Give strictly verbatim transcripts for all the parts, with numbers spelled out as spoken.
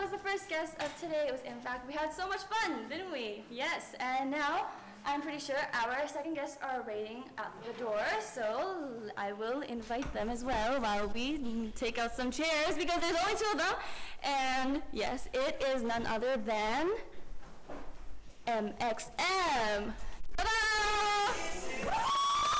was the first guest of today. It was, in fact, we had so much fun, didn't we? Yes, and now I'm pretty sure our second guests are waiting at the door, so I will invite them as well while we take out some chairs because there's only two of them. And yes, it is none other than M X M. Ta-da!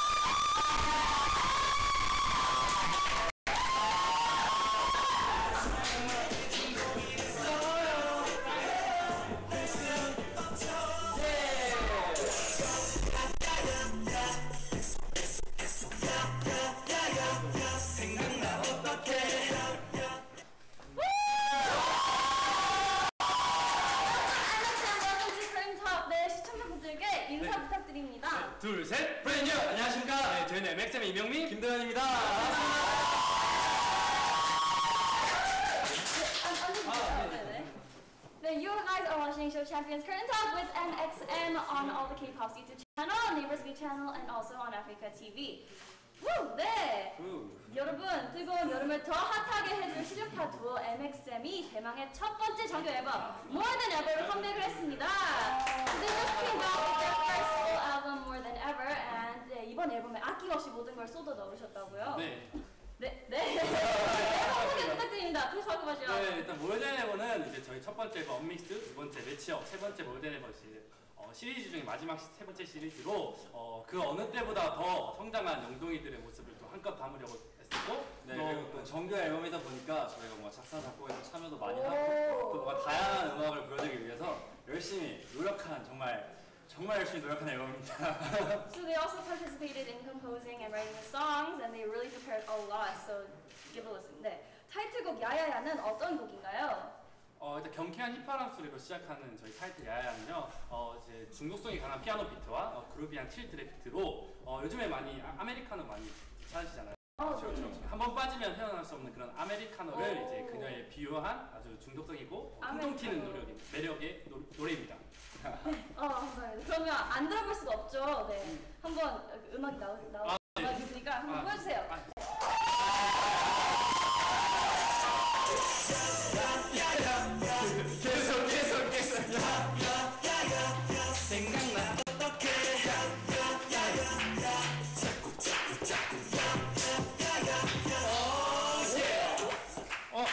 둘, 셋! 브랜뉴! 안녕하십니까? 네, 저희는 엠엑스엠의 이명민, 김도현입니다. Then you guys are watching Show Champions Curtain Talk with M X M on all the K-pop's YouTube channel, Neighbors V channel, and also on Africa T V. 우! 네! 우. 여러분, 뜨거운 여름을 더 핫하게 해줄 시즌파 두오 엠엑스엠이 대망의 첫 번째 정규 앨범 More Than Ever를 컴백을 했습니다. They just came out with their first full album More Than Ever, and 네, 이번 앨범에 아낌없이 모든 걸 쏟아 넣으셨다고요? 네. 네, 네. 앨범 소개 부탁드립니다. Please talk about your 네, 일단 More Than Ever는 이제 저희 첫 번째 앨범 언믹스드, 두 번째 매치업, 세 번째 More Than Ever 어, 시리즈 중에 마지막 시, 세 번째 시리즈로 어, 그 어느 때보다 더 성장한 영동이들의 모습을 또 한껏 담으려고 했었고, 네, 그리고 또 정규 앨범이다 보니까 저희가 뭔가 작사 작곡에서 참여도 많이 하고 또 뭔가 다양한 음악을 보여드리기 위해서 열심히 노력한 정말 정말 열심히 노력한 앨범입니다. So they also participated in composing and writing the songs, and they really prepared a lot. So give a listen. 네, 타이틀곡 야야야는 어떤 곡인가요? 어, 일단 경쾌한 휘파람 소리로 시작하는 저희 타이틀 야야는요, 어, 이제 중독성이 강한 피아노 비트와 어, 그루비한 칠 트랙 비트로 어, 요즘에 많이 아, 아메리카노 많이 찾으시잖아요. 어, 그렇죠, 그렇죠. 한번 빠지면 헤어나올 수 없는 그런 아메리카노를 오. 이제 그녀의 비유한 아주 중독성이고 통통 튀는 노력이, 매력의 노, 노래입니다. 네, 어, 감사합니다. 그러면 안 들어볼 수가 없죠. 네, 한번 음악이 나오, 나오, 아, 네. 음악이 있으니까 한번 아, 보여주세요. 아. 계속 계속 계속 야야야야 생각나 어떡해 야야야야 자꾸 자꾸 자꾸 야야야야 어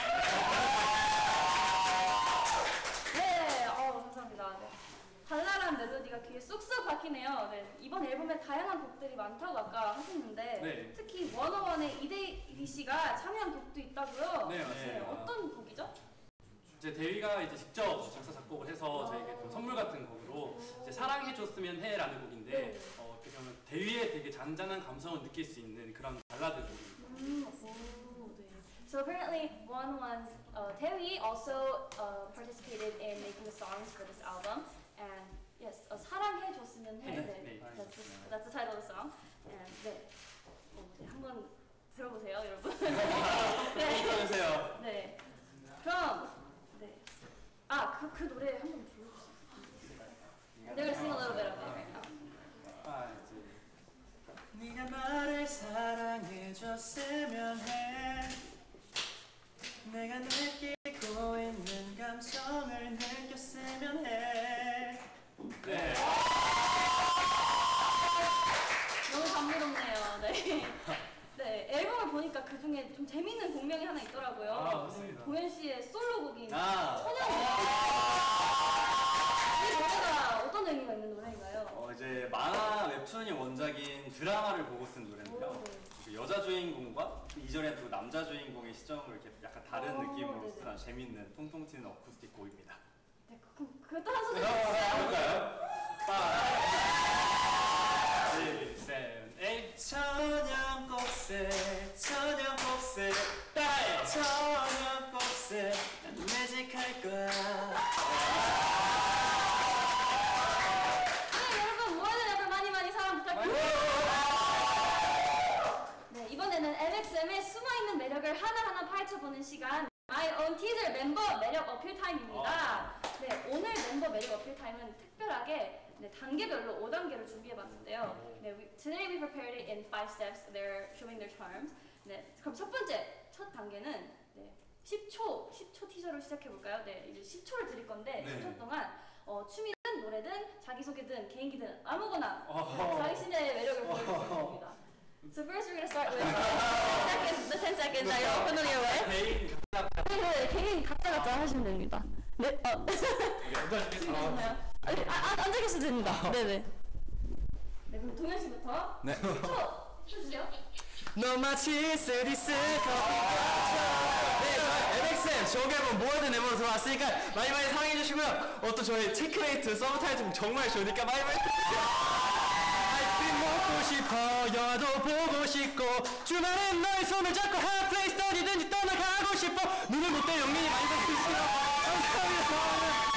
네, 어 감사합니다. 네. 발랄한 멜로디가 귀에 쏙쏙 박히네요. 네, 이번 앨범에 다양한 곡들이 많다고 아까 하셨는데 네. 특히 원어원의 이대리 씨가 참여한 곡도 있다고요. 네, 맞습니다. 네, 어떤 곡이죠? 이제 대위가 이제 직접 작사 작곡을 해서 저에게 또 선물 같은 곡으로 이제 사랑해줬으면 해라는 곡인데 네. 어, 어떻게 보면 대위의 되게 잔잔한 감성을 느낄 수 있는 그런 발라드 곡입니다. 음, 오, 네. So apparently, One One's uh, Taewi also uh, participated in making the songs for this album, and yes, uh, 사랑해줬으면 해. 네, 네, 네. that's, the, that's the title of the song. And 네, 어, 네 한번 들어보세요, 여러분. 네. 들어주세요. 네. 그럼. 네. 아, 그, 그 노래 한번 불러주세요. They're gonna sing a little bit of it right now. 아, 네가 나를 사랑해줬으면 해 내가 느끼고 있는 감정을 느꼈으면 해 네. 너무 감미롭네요. 네. 네, 앨범을 보니까 그 중에 좀 재밌는 곡명이 하나 있더라고요. 아, 맞습니다. 도현 씨의 솔로곡인 아. 천연의 이 노래가 어떤 의미가 있는 노래인가요? 어, 이제 만화 웹툰이 원작인 드라마를 보고 쓴 노래인데요. 오, 네. 그 여자 주인공과 그 이전에 또 남자 주인공의 시점을 이렇게 약간 다른 오, 느낌으로 네네. 쓴 아주 재밌는 통통 튀는 어쿠스틱 곡입니다. 네, 그, 그, 그것도 한 소절 해볼까요? 칠, 칠, 에잇. 천연꽃새 천연꽃새 따라해. 천연꽃새 나도 매직할 거야. 네, 여러분 More Than Ever 많이 많이 사랑 부탁드립니다. 네, 이번에는 엠엑스엠의 숨어있는 매력을 하나하나 파헤쳐보는 시간 My Own Teaser 멤버 매력 어필 타임입니다. 네, 오늘 멤버 매력 어필 타임은 특별하게 네, 단계별로 오 단계를 준비해봤는데요. 네, we, today we prepared it in five steps. They're showing their charms. 네, 그럼 첫 번째, 첫 단계는 네, 십 초, 십 초 티저로 시작해볼까요? 네, 이제 십 초를 드릴 건데 네. 십 초 동안 어, 춤이든 노래든 자기소개든 개인기든 아무거나 어허. 자신의 매력을 보여주시면 됩니다. So first we're gonna start with ten seconds, the ten seconds that you're all familiar with. 개인 네, 네, 개인 각자 각자 하시면 됩니다. 네, 어. 준비되셨나요? 아, 아, 앉아 계셔도 됩니다. 네네. 네, 그럼 동현 씨부터 네. 십 초 해주세요. 너 마치 쓰리스 커피가 네, 저희 엠엑스엠 저기 한번 모아든 앨범으로 들어왔으니까 많이 많이 사랑해주시고요. 어, 또 저희 체크메이트 서브 타이틀 정말 좋으니까 많이 많이 아이스크림 먹고 싶어 영화도 보고 싶고 주말엔 너의 손을 잡고 핫플레이스 어디든지 떠나가고 싶어 눈을 못 떼 영민이 많이 봐주세요. 감사합니다.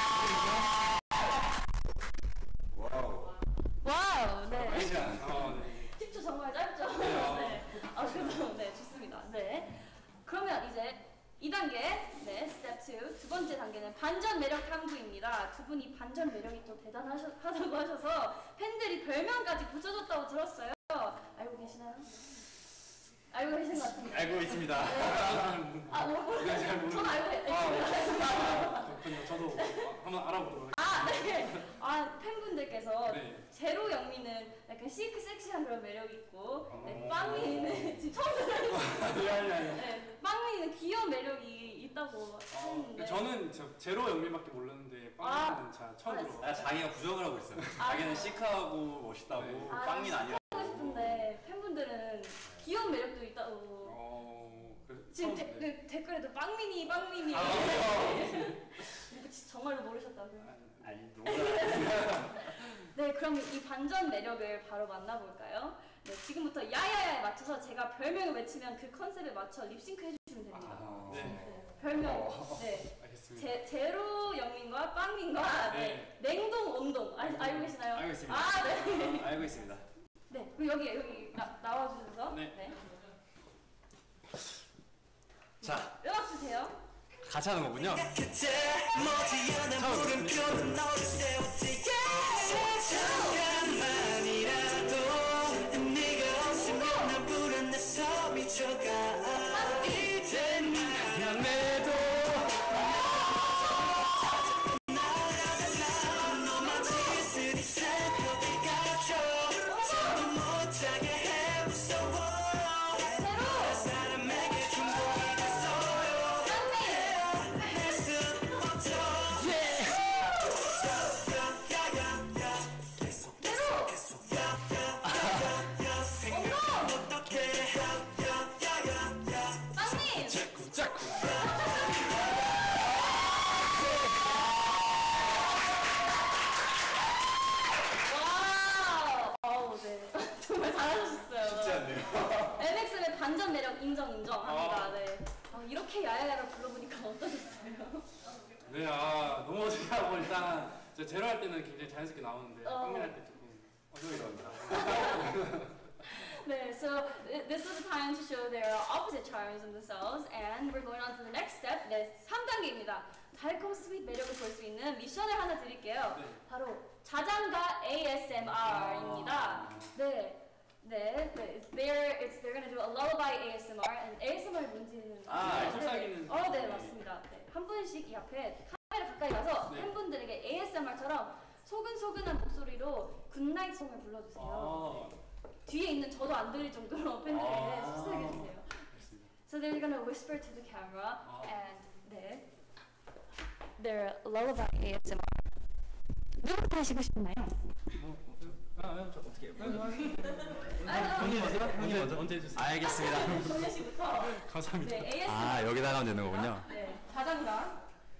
와우, 네. 어, 네. 십 초 정말 짧죠? 네. 아, 그래도 네, 좋습니다. 네. 그러면 이제 이 단계, 네, 스텝 투, 두 번째 단계는 반전 매력 탐구입니다. 두 분이 반전 매력이 또 대단하다고 하셔서 팬들이 별명까지 붙여줬다고 들었어요. 알고 계시나요? 알고 계신 것 같은데. 알고 있습니다. 네. 아, 뭐, 뭐, 네, 잘 모르겠어요. 저는 알고 아, 그렇군요. 저도 한번 알아보도록 하겠습니다. 아, 네. 아, 팬분들께서 네. 제로 영미는 약간 시크 섹시한 그런 매력이 있고, 네, 어. 빵미는 지금 처음 들어요. 아니, 아니, 아니. 네, 빵미는 귀여운 매력이 있다고 어, 했는데. 저는 저 제로 영미밖에 몰랐는데 빵미는 잘 처음 아, 들어. 아, 자기가 부정을 하고 있어요. 아. 자기는 시크하고 멋있다고 네. 아, 빵민 아니라. 하고 싶은데 팬분들은 귀여운 매력도 있다고. 어, 그, 지금 처음, 데, 네. 그 댓글에도 빵미니 빵미니. 아, 이거 진짜 정말로 모르셨다고요? 아니 너무 네, 그럼 이 반전 매력을 바로 만나볼까요? 네, 지금부터 야야야에 맞춰서 제가 별명을 외치면 그 컨셉에 맞춰 립싱크 해주시면 됩니다. 아, 네. 네, 별명. 네. 알겠습니다. 제, 제로 영민과 빵민과 네. 냉동 온동 알, 알고 계시나요? 알고 있습니다. 아, 네. 알고 있습니다. 네. 그럼 여기 여기 나, 나와주셔서 네. 자, 음악 주세요. 같이 하는 거군요. 빵민. 짝꿍. 와우. 어우, 네. 정말 잘하셨어요. 쉽지 않네요. 엠엑스의 반전 매력 인정 인정합니다. 아. 네. 어, 이렇게 야야야를 불러보니까 어떠셨어요? 네, 아 너무 어색하고 일단 저 제로 할 때는 굉장히 자연스럽게 나오는데 어. 빵민 할 때 조금 어려워요. 네, so th- this is the time to show their opposite charms in themselves, and we're going on to the next step. 네, 삼 단계입니다. 달콤 스윗 매력을 볼 수 있는 미션을 하나 드릴게요. 네. 바로 자장가 에이에스엠알입니다. 네, 네, 네. It's they're it's they're gonna do a lullaby 에이에스엠알, and 에이에스엠알 뭔지는 아, 네, 속삭이는. 어, 네, 네. 맞습니다. 네, 한 분씩 이 앞에 카메라 가까이 가서 네. 팬분들에게 에이에스엠알처럼 소근소근한 목소리로 굿나잇 송을 불러주세요. 아, 뒤에 있는 저도 안 들릴 정도로 팬들에게 아. 속삭여 주세요. 알겠습니다. So they're gonna whisper to the camera 아. and 네. Their lullaby 에이에스엠알. 누구부터 하시고 싶나요? 어떻게? 형님 먼저 형님 먼저 먼저 해주세요. 알겠습니다. 동현 씨부터. 감사합니다. 네, 에이에스엠알. 아, 여기다가 하면 되는 거군요. 네, 자장가.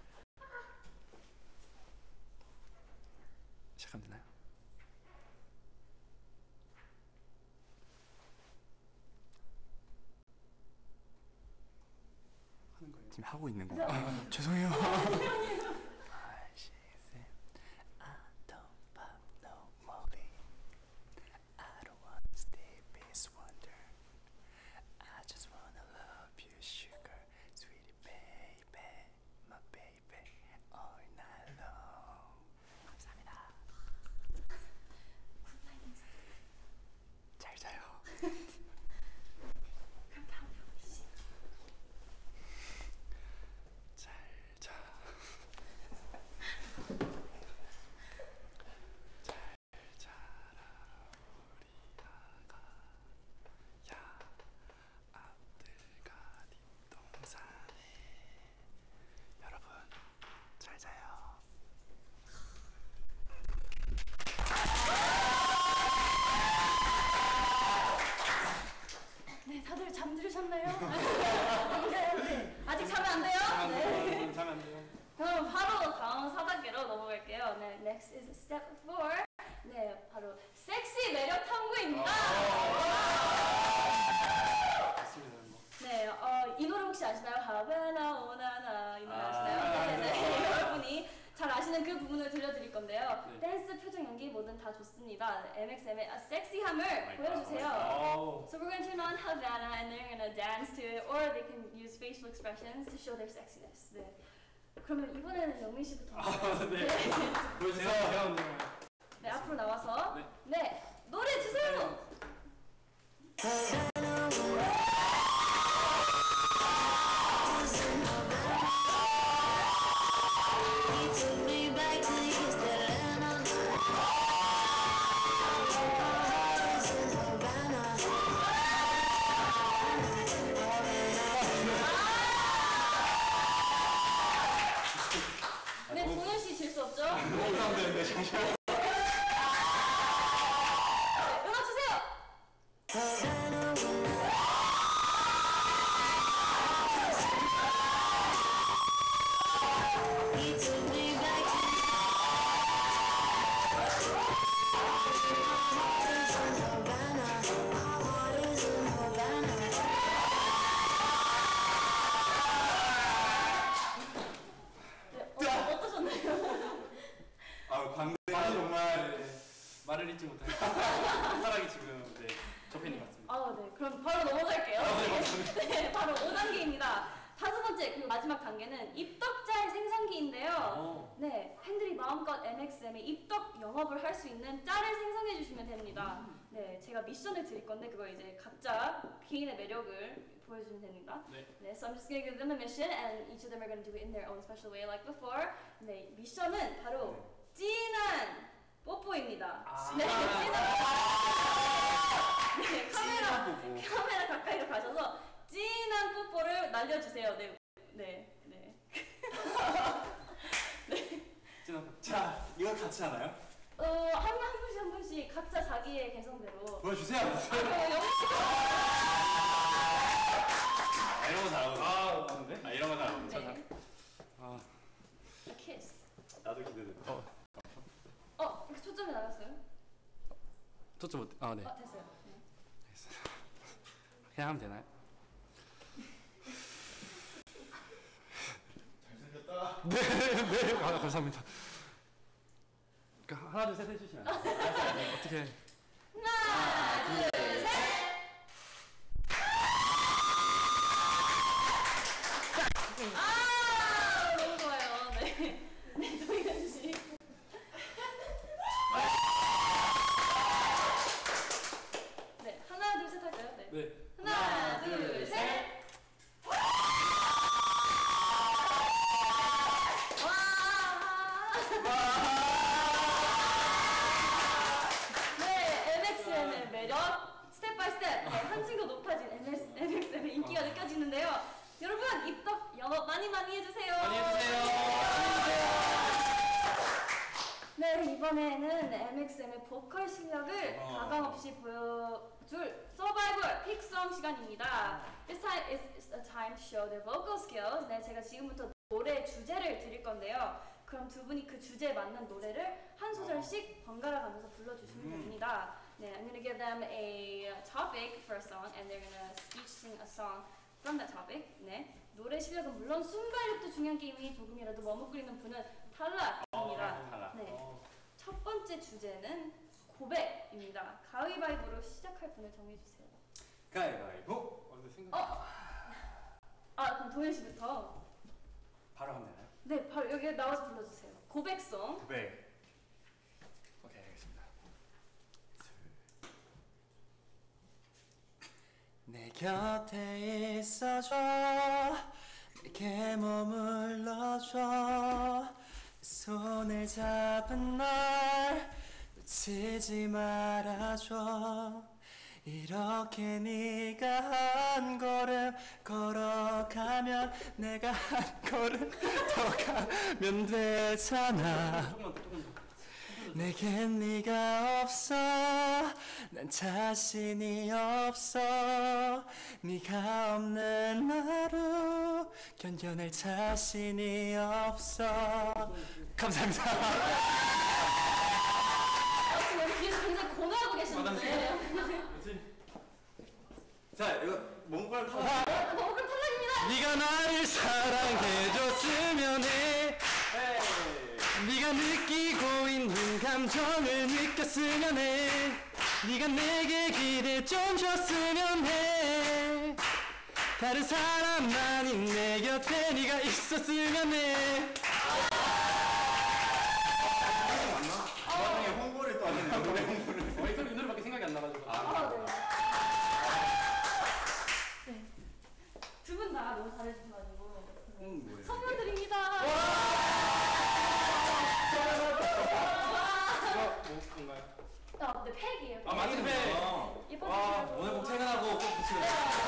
시작하면 되나요? 하는 거예요. 지금 하고 있는 거. 아, 죄송해요. 잘 자요. 그럼 다음 씨. 있는데요. 네, next is step four. 네, 바로 섹시 매력 탐구입니다. 맞습니다. 뭐. 네, 어, 이 노래 혹시 아시나요? 하바나 오나나 이 노래 아, 아시나요? 네, 네, 네. 여러분이 잘 아시는 그 부분을 들려드릴 건데요. 네. 댄스, 표정, 연기 뭐든 다 좋습니다. 엠엑스엠의 아, 섹시함을 마이 보여주세요. 갓. So we're going to turn on Havana and they're going to dance to it, or they can use facial expressions to show their sexiness. 네. 그러면 이번에는 영민 씨부터. 아, 네. 네. 보여주세요. 네, 앞으로 나와서 네. 네, 노래 주세요. 네, 동현 씨 질 수 없죠? 네, 음악 주세요. 네, 어, 어떠셨나요? 아 광대가 정말 말을 잊지 못하고 손가락이 지금 네, 접히는 것 같습니다. 아, 네. 그럼 바로 넘어갈게요. 아, 네, 네, 바로 오 단계입니다. 다섯 번째 그리고 마지막 단계는 입덕잘 생성기인데요. 오. 네, 팬들이 마음껏 엠엑스엠의 입덕 영업을 할 수 있는 짤을 생성해 주시면 됩니다. 네, 제가 미션을 드릴 건데 그걸 이제 각자 개인의 매력을 보여주면 됩니다. 네. 네, so I'm just gonna give them a mission and each of them are gonna do it in their own special way like before. 네, 미션은 바로 진한 뽀뽀입니다. 아. 네, 진한 네, 카메라 뽀뽀. 카메라 가까이로 가셔서 진한 뽀뽀를 날려주세요. 네, 네, 네. 진한 자 이거 같이 하나요? 어, 한, 한 분씩 한 분씩 각자 자기의 개성대로. 보여주세요. 아, 그럼 영희 씨가 아, 이런 거 잘하고. 아, 맞는데? 아 이런 거 잘하고. 네, 아, a kiss. 나도 기대된다. 어, 어, 초점이 나갔어요? 초점 못. 아, 네. 아, 됐어요. 네. 그냥 하면 되나요? 잘생겼다. 네, 네. 아, 감사합니다. 그러니까 하나, 둘, 셋 해주시면 안 돼요? 어떻게? 하나, 둘, 셋. 아, 너무 좋아요. 네, 네, 도희관 씨. 네, 하나, 둘, 셋 할까요? 네. 네. 하나, 둘, 셋. 와. 네, 엠엑스엠의 매력 스텝 바이 스텝. 네, 한층 더 높아진 엠엑스엠의 인기가 느껴지는데요. 여러분 입덕 영업 많이 많이 해주세요. 많이 해주세요. 네, 이번에는 엠엑스엠의 보컬 실력을 어. 가감없이 보여줄 서바이벌 픽송 시간입니다. This time is a time to show their vocal skills. 네, 제가 지금부터 노래 주제를 드릴 건데요. 그럼 두 분이 그 주제에 맞는 노래를 한 소절씩 번갈아 가면서 불러주시면 음. 됩니다. 네, I'm gonna give them a topic for a song, and they're gonna each sing a song from that topic. 네, 노래 실력은 물론 순발력도 중요한 게임이 조금이라도 머뭇거리는 분은 탈락입니다. 어, 탈락. 네, 어, 첫 번째 주제는 고백입니다. 가위바위보로 시작할 분을 정해주세요. 가위바위보. 어, 근데 생각. 어, 아 그럼 도현 씨부터. 바로 하면 되나요? 네, 바로 여기 나와서 불러주세요. 고백송. 고백. 오케이 알겠습니다. 내 곁에 있어줘. 내게 머물러줘. 손을 잡은 날 놓치지 말아줘. 이렇게 네가 한 걸음 걸어가면 내가 한 걸음 더 가면 되잖아. 조금만 더, 조금 더. 내겐 네가 없어 난 자신이 없어 네가 없는 하루 견뎌낼 자신이 없어. 감사합니다. 어, 지금 여기 뒤에서 굉장히 고뇌하고 계시는데. 자, 이거 몽골 탈락. 몽골 탈락입니다. 네가 나를 사랑해줬으면 해. 네가 느끼고 있는 감정을 느꼈으면 해. 네가 내게 기대 좀 줬으면 해. 다른 사람 아닌 내 곁에 네가 있었으면 해. 나중에 홍보를 또 하셨네요. 노래 홍보를. 어, 이 노래- 이 노래밖에 생각이 안 나가지고. 아, 네. 네. 두 분 다 너무 잘해주셔가지고. 음, 뭐예요? 선물 드립니다. 이거 뭐 뭔가요? 아, 네, 팩이에요. 아, 마스크팩. 예뻐 와, 주셔가지고. 오늘 꼭 퇴근하고 꼭 붙이면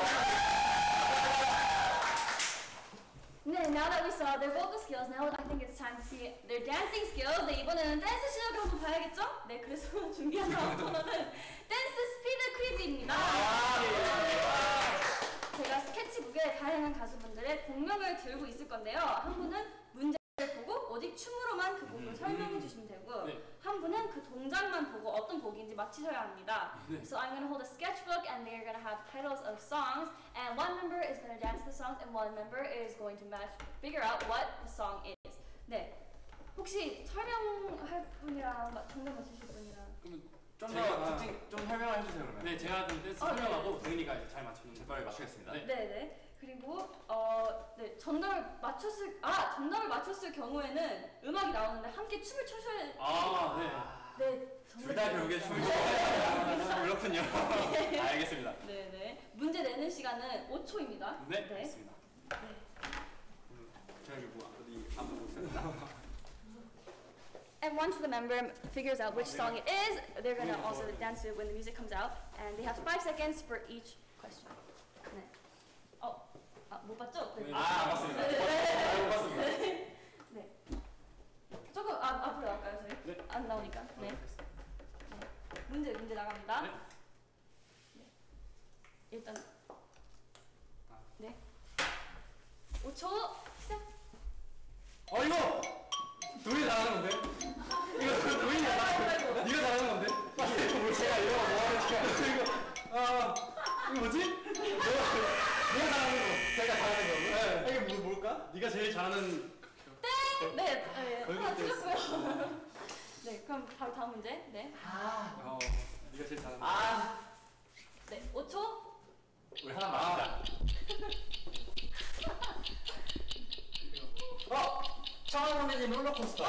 네, now that we saw their vocal skills, now I think it's time to see their dancing skills. 네, 이번에는 댄스 실력을 한번 봐야겠죠? 네, 그래서 준비한 다음 코너는 댄스 스피드 퀴즈입니다. 제가 스케치북에 다양한 가수분들의 곡명을 들고 있을 건데요. 한 분은 문제를 보고 오직 춤으로만 그 곡을 설명해 주시면 되고, 네. 한 분은 그 동작만 보고 어떤 곡인지 맞히셔야 합니다. 네. So I'm going to hold a sketchbook and they're going to have titles of songs, and one member is going to dance the songs and one member is going to match, figure out what the song is. 네. 혹시 설명할 분이랑 마- 정답 맞추실 분이랑. 그러면 좀 제가- 더 특징 좀 설명해 주세요 그러면. 네, 제가 좀 댄스 어, 네. 설명하고 도윤이가 이제 잘 맞추는 거. 빨리 맞추겠습니다. 네. 네네. 그리고 어, 네, 정답을 맞췄을 아 정답을 맞췄을 경우에는 음악이 나오는데 함께 춤을 춰셔야. 아, 네. 네. 둘 다 결국에 춤을 그렇군요. 알겠습니다. 네네. 문제 내는 시간은 오 초입니다. 네, 알겠습니다. 제가 이거 뭐 어디 안 보고 있어요. And once the member figures out which song it is, they're gonna also dance to it when the music comes out, and they have five seconds for each question. 네. 어, 아, 못 봤죠? 네. 아, 맞습니다. 네, 네, 네. 알고 봤습니다. 네. 조금 아, 앞으로 갈까요, 저희? 네. 안 나오니까. 네. 네. 문제 문제 나갑니다. 네. 네. 일단 아. 네. 오 초 시작. 어 이거 도윤이 잘하는 건데? 이거 도윤이 잘하는 건데? 네가 잘하는 건데? 아 이거 뭐 제가 이거 뭐 하는 거야? 이거 아 이거 뭐지? 내가 내가 잘하는 거, 제가 잘하는 거. 네. 아, 이게 뭐 뭘까? 네가 제일 잘하는 땡! 네, 네, 걸그룹 하나 댄스. 틀렸고요. 네, 그럼 바로 다음 문제. 네, 어, 네가 제일 잘하는 아, 네, 오 초. 우리 하나 맞다. 어, 청아 선배님 롤러코스터.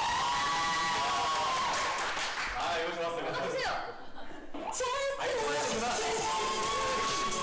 아, 이거 좋았어요. 나오세요. 아, 이거 좋아했구나.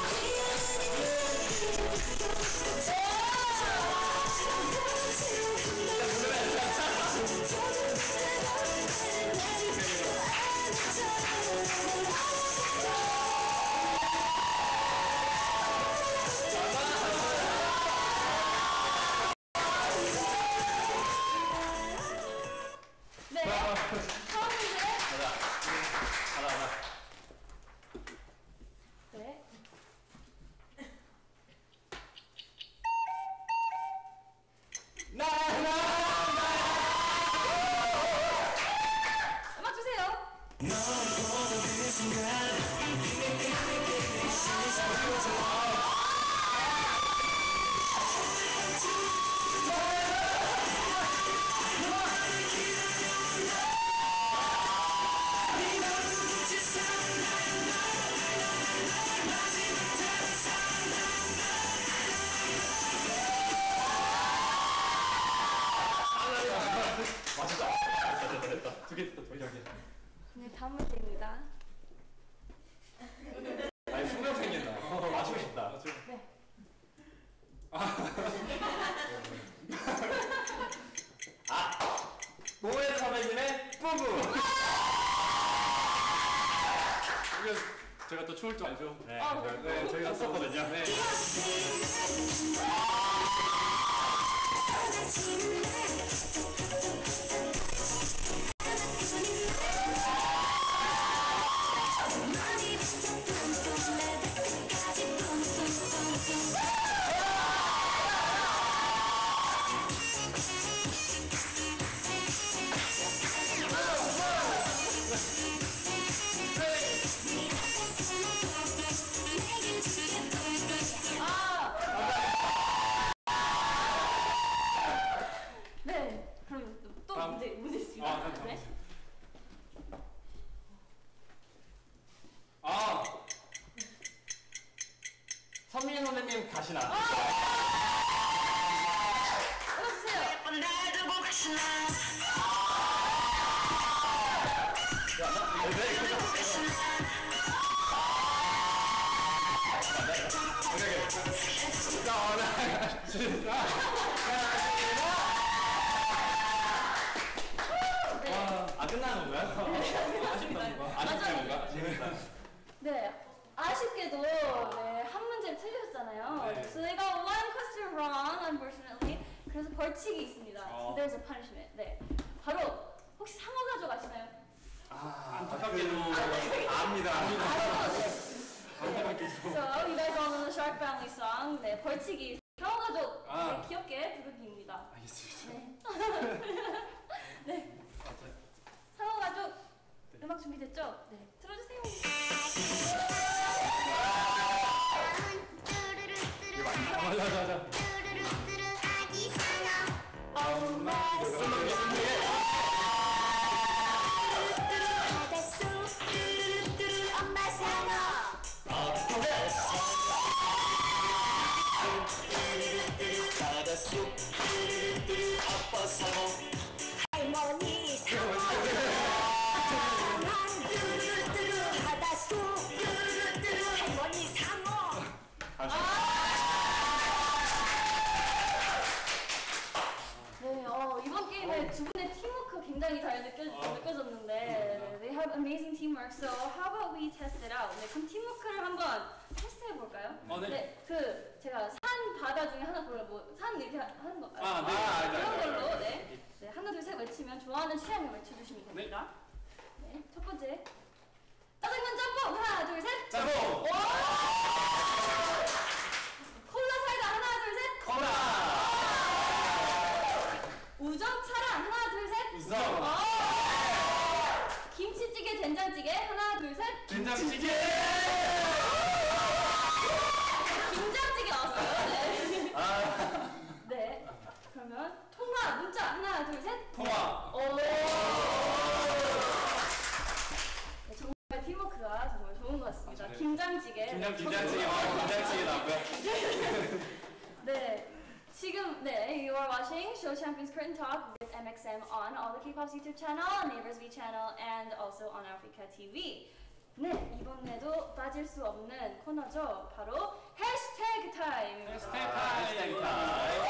네, 다음 문제. 가자. 가자, 가자. 네. 나, 나, 음악 주세요. 두개 됐다, 두개 됐다. 네, 다음 문제입니다. 아니, 숙명 생긴다. 어, 맞추고 싶다. 네. 아, 모에 선배님의 뿌부. 이거 제가 또 추울 줄 알죠? 네, 아, 네, 네. 네, 저희가 했었거든요. 네. Thank you. 문제 문제 있습니다. 아, 잠깐만. 네. 아 선민 선배님 가시나. 읽어주세요. 아 끝나는 건가요? 아쉽다. 아쉽게 뭔가 재밌다. 네, 아쉽게도 네, 한 문제를 틀렸잖아요. 네. So they got one question wrong, unfortunately. 그래서 벌칙이 있습니다. 어. There's a punishment. 네, 바로 혹시 상어 가족 아시나요? 안타깝게도 압니다. 네. So you guys all know the Shark Family song. 네, 벌칙이 상어 가족 아. 네, 귀엽게 부르기입니다. 알겠습니다. 네. 네, 아, 저- 상어 가족 음악 준비됐죠? 네, 틀어주세요. 맞아 맞아. 할머니 상어 뚜루뚜루 하다 쑥 뚜루뚜루 할머니 상어 네, 어, 이번 게임에 두 분의 팀워크가 굉장히 잘 느껴, 느껴졌는데 They have amazing teamwork, so how about we test it out? 네, 그럼 팀워크를 한번 테스트해 볼까요? 어, 네. 그 제가 산, 바다 중에 하나 골라 뭐산 이렇게 하- 하는 거 아, 네. 아, 알죠, 그런 알죠, 걸로 알죠. 네. 네, 하나 둘 셋 외치면 좋아하는 취향을 외쳐주시면 됩니다. 네, 첫 번째 짜장면 짬뽕 하나 둘 셋. 짬뽕. 오! 콜라 사이다 하나 둘 셋. 콜라. 우정 차랑 하나 둘 셋. 우정. 어! 김치찌개 된장찌개 하나 둘 셋. 된장찌개. 김장찌개 나왔어요. 네. 아 네. 그러면 통화 문자 하나 둘 셋. 통화. 오. 네, 정말 팀워크가 정말 좋은 것 같습니다. 네. 김장찌개. 김장 김장찌개. 아 김장찌개 나고요. 네. 지금 네, you are watching Show Champions Curtain Talk with M X M on all the K-pop's YouTube channel, Neighbors V channel, and also on Africa T V. 네, 이번에도 빠질 수 없는 코너죠. 바로 해시태그 타임입니다. 해시태그 타임.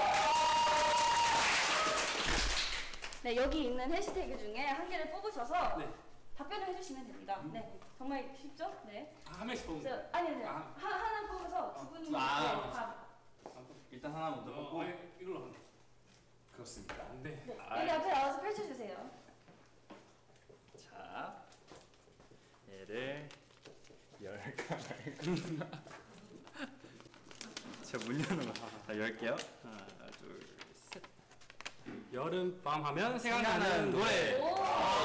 네, 여기 있는 해시태그 중에 한 개를 뽑으셔서 네. 답변을 해주시면 됩니다. 네, 정말 쉽죠? 네. 아, 한 명씩 뽑는. 그래서 아니 아니 아. 하, 하나 뽑아서 두 분이 아. 네, 다. 일단 하나 먼저 어, 뽑고. 아, 이걸로 하나. 그렇습니다. 네. 네, 아. 여기 앞에 나와서 펼쳐주세요. 자 얘를 열까 말까. 제가 문 여는 거. 자 열게요. 하나 둘 셋. 여름밤 하면 생각나는 생각나는 노래. 노래. 오.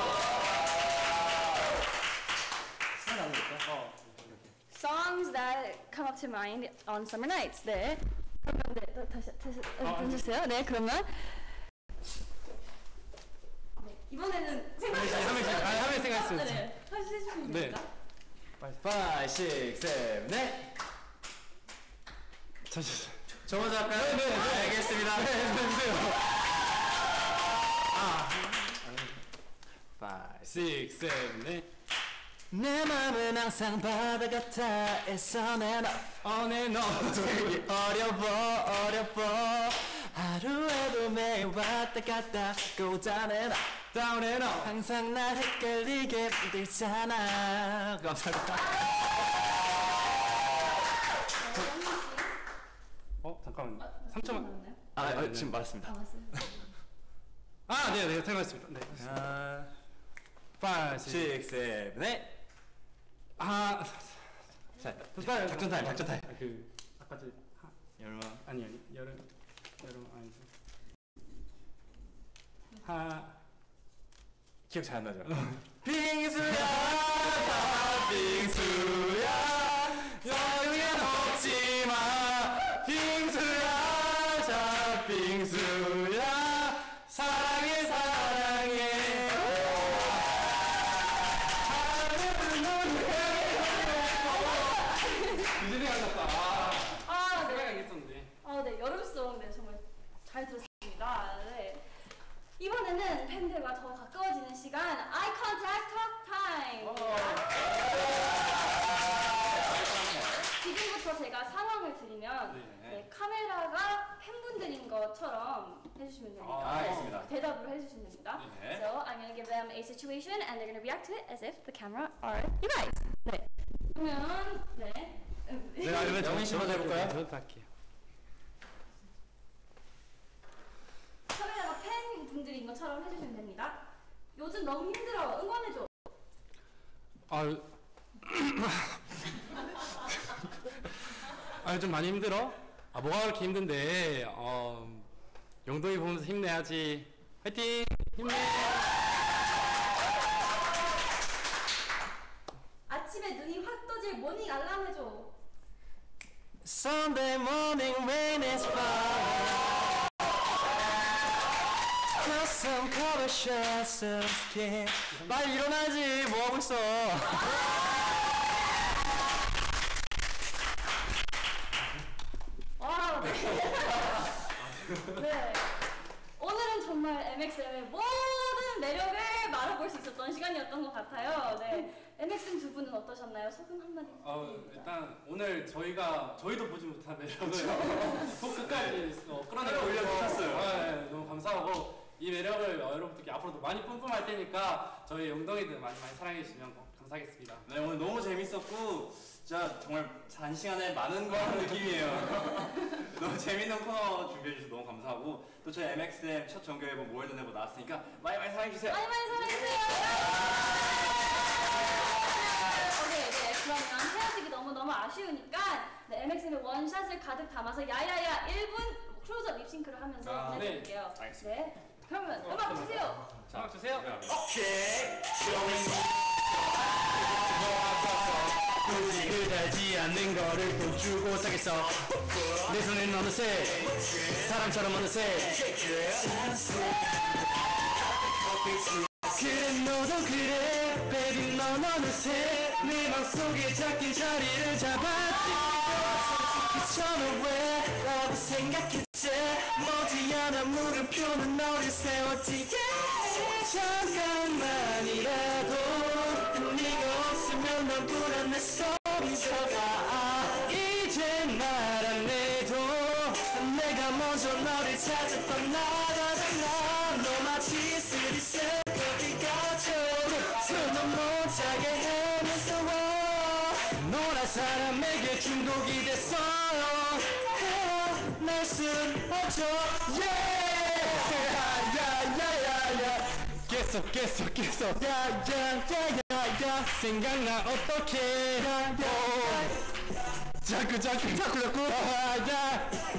생각나는 거 있어? 어. Songs that come up to mind on summer nights. 네. 그러면 네, 또 다시 다시 어, 아, 던주세요. 네, 그러면 네, 이번에는 한 명씩, 한 명씩, 아, 한 명씩 생각했어요. 네, 다시 해주시면 네. 됩니다. 파이브, 식스, 세븐, 넷. 잠시. 저 먼저 할까요? 네, 네, 네. 알겠습니다. 네, 네, 주세요. 아. 파이브. six, seven, eight. 내 맘은 항상 바다 같아 애써 내 너 On and on. 되게 어려워 어려워 하루에도 매일 왔다 갔다 Go down and up Down and up. 항상 날 헷갈리게 만들잖아 감사합니다. 어, 잠깐만요. 삼 초만. 아, 네, 아 네. 지금 말했습니다. 아, 맞습니다. 아, 네, 네, 생각했습니다. 네. 아, five, six. 식스, 세븐, 넷. 아, 자, 잠깐, 작전 타임, 작전 타임. 아, 그 아까 저 하, 여러분. 아니 아니 여름 여름 아니죠. 하 기억 잘 안 나죠? 빙수야, 빙수야, 여유에 먹지 마. 빙수야, 자 빙수야, 사랑해 사랑해 이번에는 팬들과 더 가까워지는 시간 Eye Contact Talk Time. 지금부터 제가 상황을 드리면 네. 네, 카메라가 팬분들인 것처럼 해주시면 됩니다. 아, 알겠습니다. 네, 대답을 해주시면 됩니다. 네. So I'm gonna give them a situation and they're gonna react to it as if the camera are you guys. 네. 그러면 네. 네, 아니면 정민 씨 먼저 해볼까요? 저부터 할게요. 카메라가 팬분들인 것처럼 해주시면 됩니다. 요즘 너무 힘들어. 응원해줘. 아, 아, 좀 많이 힘들어? 아, 뭐가 그렇게 힘든데? 어, 영동이 보면서 힘내야지. 화이팅! 힘내! 아침에 눈이 확 떠질 모닝 알람 해줘. Sunday morning rain is falling. Cause some cover shots of skin. 빨리 일어나지. 뭐 하고 있어? 와, 네. 네. 오늘은 정말 엠엑스엠의 모든 매력을 말해볼 수 있었던 시간이었던 것 같아요. 네. 엠엑스엠 두 분은 어떠셨나요? 소감 한마디 어, 부탁드립니다. 일단 오늘 저희가 저희도 보지 못한 매력을 꼭 끝까지 어, 끌어내고 올려주셨어요. 아, 네, 너무 감사하고 이 매력을 어, 여러분들께 앞으로도 많이 뿜뿜할 테니까 저희 영동이들 많이 많이 사랑해 주시면 감사하겠습니다. 네, 오늘 너무 재밌었고 진짜 정말 단시간에 많은 거 하는 느낌이에요. 너무 재밌는 코너 준비해 주셔서 너무 감사하고 또 저희 엠엑스엠 첫 정규 앨범 모어드 네버 나왔으니까 많이 많이 사랑해 주세요. 많이 많이 사랑해주세요. 오케이, 네. 그러면 헤어지기 너무너무 아쉬우니까 네, 엠엑스엠의 원샷을 가득 담아서 야야야 일 분 클로즈업 립싱크를 하면서 아, 보내드릴게요. 네. 알겠습니다. 네. 그러면 음악 주세요. 음악 주세요. 오케이. 굳이 그다지 않는 거를 또 주고 사겠어. 내 손엔 어느새 사람처럼 어느새 그래 너도 그래 baby 넌 어느새 내 맘속에 작게 자리를 잡았지. 솔직히 처음에 왜 너도 생각했지. 머지않아 물음표는 너를 세웠지. 잠깐만이라도 네가 없으면 난 불안해 소리쳐가. 이제 말 안 해도 내가 먼저 너를 찾았던 나라잖아. 너 마치 스리슬 거기까지 넌 못하게 하면서 너란 사람에게 중독이 됐어. 헤어날 순 없죠. 야야야야야 계속 계속 계속 야야야야야 생각나 어떡해. 자꾸 자꾸 자꾸 자꾸 야야